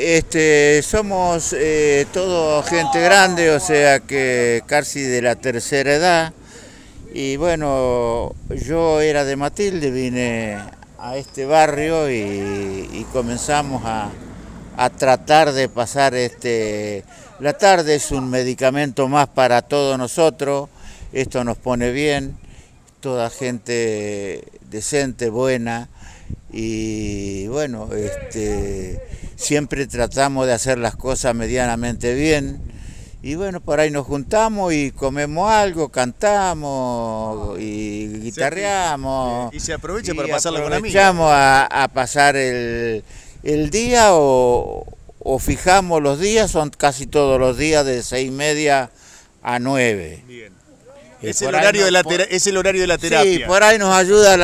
Somos todos gente grande, o sea que casi de la tercera edad. Y bueno, yo era de Matilde, vine a este barrio y comenzamos a tratar de pasar la tarde. Es un medicamento más para todos nosotros, esto nos pone bien, toda gente decente, buena. Y bueno, siempre tratamos de hacer las cosas medianamente bien. Y bueno, por ahí nos juntamos y comemos algo, cantamos y guitarreamos. Y se aprovecha para pasarlo con amigos. Aprovechamos a pasar el día o fijamos los días, son casi todos los días de 6:30 a 9. Bien. Es el horario de la terapia. Sí, por ahí nos ayuda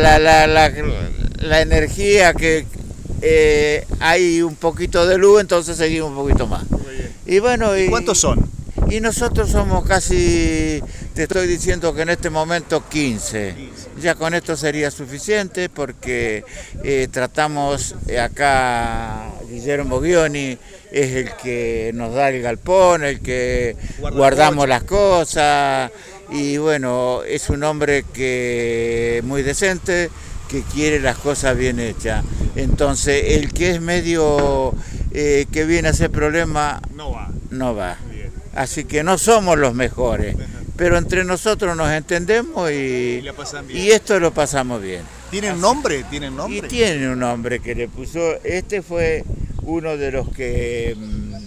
la energía, que hay un poquito de luz, entonces seguimos un poquito más. Muy bien. Y bueno, ¿Y cuántos son? Y nosotros somos casi, te estoy diciendo que en este momento 15. Ya con esto sería suficiente porque tratamos acá, Guillermo Ghioni es el que nos da el galpón, el que guardamos las cosas. Y bueno, es un hombre que muy decente, que quiere las cosas bien hechas. Entonces, el que es medio que viene a hacer problema, no va. Bien. Así que no somos los mejores, pero entre nosotros nos entendemos y esto lo pasamos bien. ¿Tienen nombre? ¿Tienen nombre? Y tiene un nombre que le puso, fue uno de los que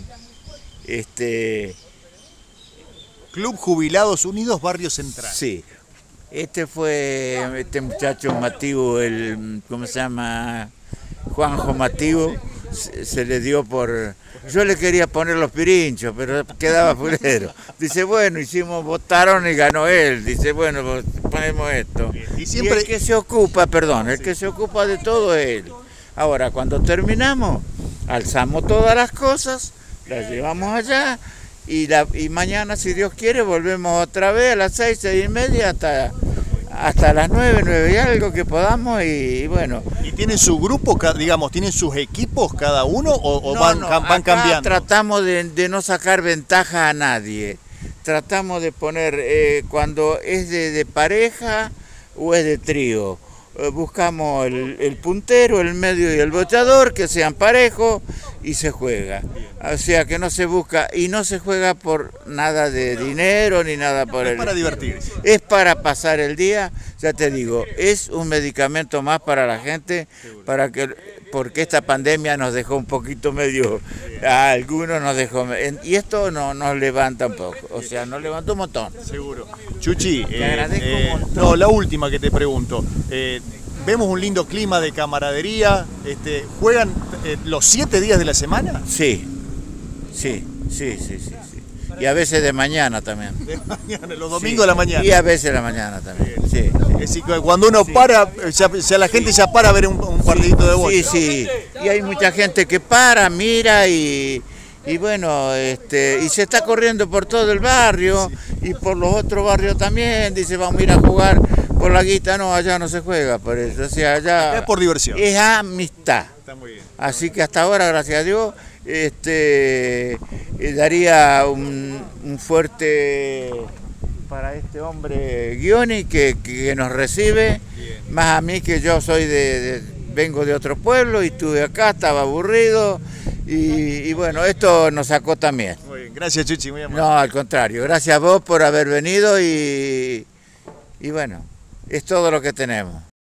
Club Jubilados Unidos Barrio Central. Sí, fue este muchacho Mativo, ¿cómo se llama? Juanjo Mativo, se le dio por... Yo le quería poner los pirinchos, pero quedaba fulero. Dice, bueno, votaron y ganó él. Dice, bueno, pues ponemos esto. Y siempre... el que se ocupa, el que se ocupa de todo es él. Ahora, cuando terminamos, alzamos todas las cosas, las llevamos allá, y mañana, si Dios quiere, volvemos otra vez a las 6, 6:30 hasta las 9, 9 y algo que podamos, y bueno. ¿Y tienen su grupo, digamos, tienen sus equipos cada uno o van cambiando? Tratamos de no sacar ventaja a nadie. Tratamos de poner, cuando es de pareja o es de trío, buscamos el puntero, el medio y el bochador, que sean parejos, y se juega. O sea que no se busca y no se juega por nada de dinero ni nada por el... Es para divertirse. Es para pasar el día, ya te digo, es un medicamento más para la gente, porque esta pandemia nos dejó un poquito medio, a algunos nos dejó, y esto nos levanta un poco, o sea, nos levantó un montón. Seguro. Chuchi, te agradezco un montón. No, la última que te pregunto. Vemos un lindo clima de camaradería. ¿Juegan los 7 días de la semana? Sí. Y a veces de mañana también. De mañana, los domingos de la mañana. Y a veces de la mañana también. Sí. Es decir, cuando uno para, ya la gente ya para a ver un partidito de bocha. Sí. Y hay mucha gente que para, mira y bueno, y se está corriendo por todo el barrio y por los otros barrios también. Dice, vamos a ir a jugar por la guita. No, allá no se juega por eso. O sea, allá es por diversión. Es amistad. Está muy bien. Así que hasta ahora, gracias a Dios, daría un fuerte para este hombre Ghioni que nos recibe. Bien. Más a mí, que yo vengo de otro pueblo y estuve acá, estaba aburrido. Y bueno, esto nos sacó también. Muy bien, gracias Chuchi, muy amable. No, al contrario, gracias a vos por haber venido y bueno, es todo lo que tenemos.